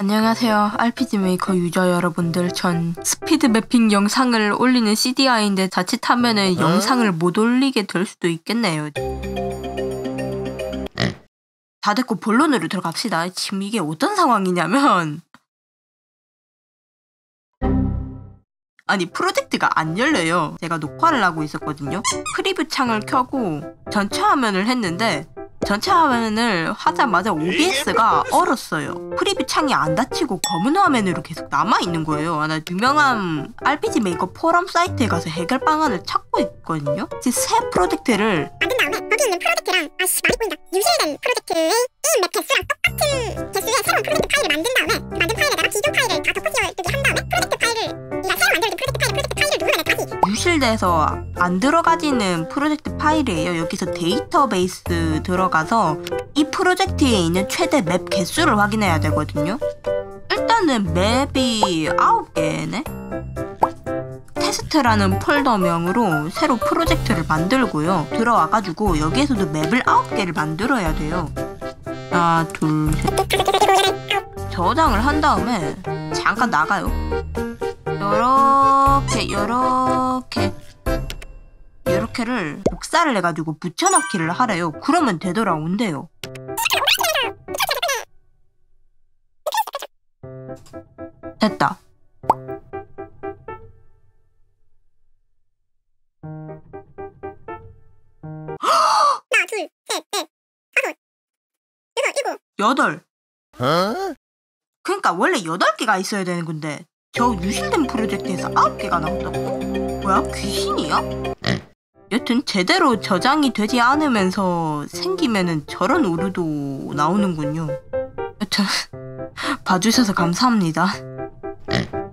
안녕하세요. RPG 메이커 유저 여러분들. 전 스피드 매핑 영상을 올리는 CDI인데 자칫하면은 영상을 못 올리게 될 수도 있겠네요. 다 됐고 본론으로 들어갑시다. 지금 이게 어떤 상황이냐면 아니 프로젝트가 안 열려요. 제가 녹화를 하고 있었거든요. 프리뷰 창을 켜고 전체 화면을 했는데 전체 화면을 하자마자 OBS가 얼었어요. 프리뷰 창이 안 닫히고 검은 화면으로 계속 남아있는 거예요. 나 유명한 RPG 메이커 포럼 사이트에 가서 해결 방안을 찾고 있거든요. 지금 새 프로젝트를 만든 다음에 거기 있는 프로젝트랑 많이 보인다. 유실된 프로젝트의 맵 개수랑 똑같은 개수의 새로운 프로젝트 파일을 만든 다음에 만든 파일에다가 기존 파일을 다 덮어 씌워두기 한 다음에 프로젝트 파일을 네가 새로 만들어진 프로젝트 파일을 누르면 다시 유실돼서 안 들어가지는 프로젝트 파일이에요. 여기서 데이터베이스 들어가서 이 프로젝트에 있는 최대 맵 개수를 확인해야 되거든요. 일단은 맵이 9개네? 테스트라는 폴더명으로 새로 프로젝트를 만들고요. 들어와가지고 여기에서도 맵을 9개를 만들어야 돼요. 하나, 둘, 셋. 저장을 한 다음에 잠깐 나가요. 요렇게를 복사를 해가지고 붙여넣기를 하래요. 그러면 되돌아온대요. 됐다. 하나, 둘, 셋, 넷, 다섯, 여섯, 일곱. 8. 그러니까 원래 8개가 있어야 되는 건데 저 유실된 프로젝트에서 9개가 나온다고? 뭐야? 귀신이야? 여튼 제대로 저장이 되지 않으면서 생기면은 저런 오류도 나오는군요. 여튼 봐주셔서 감사합니다.